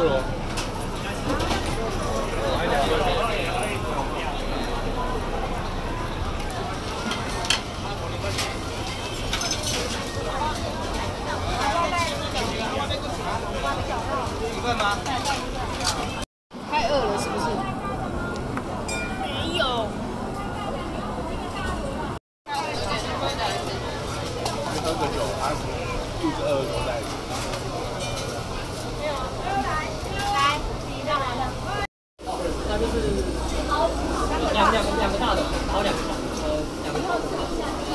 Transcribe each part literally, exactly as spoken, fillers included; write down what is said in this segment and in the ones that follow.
了。一份吗？ 太饿了是不是？没有。 喝个酒，他肚子饿的时候再吃。 没有。来，来，你干嘛的？ 那就是两两两个大的，然后两个小的，呃，两个小的。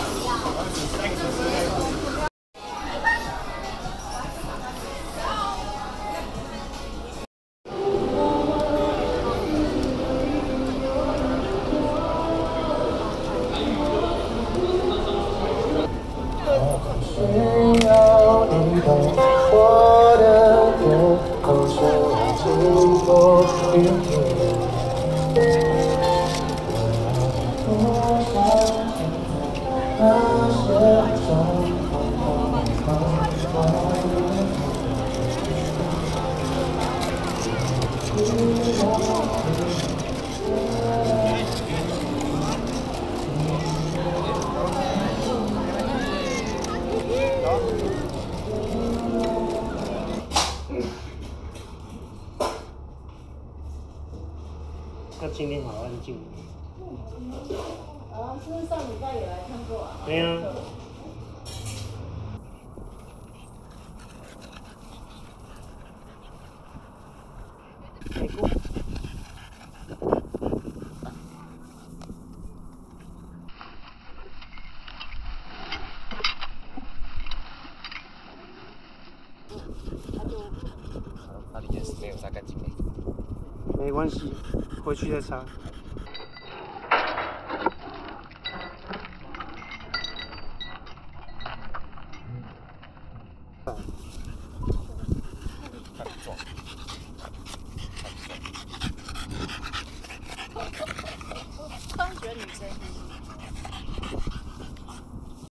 需要你懂我的点，口水经过雨天。多少那些种种种那今天好安静。 哦，是不是上礼拜有来看过啊？ 对呀。美国。 它里面是没有擦干净的。 没关系，回去再擦。